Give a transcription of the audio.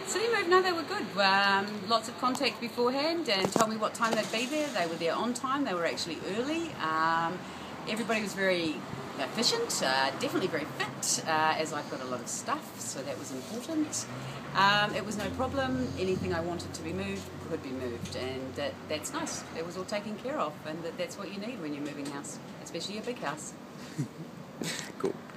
CityMove, no, they were good. Lots of contact beforehand and told me what time they'd be there. They were there on time. They were actually early. Everybody was very efficient, definitely very fit, as I've got a lot of stuff, so that was important. It was no problem. Anything I wanted to be moved could be moved, and that's nice. That was all taken care of, and that's what you need when you're moving house, especially a big house. Cool.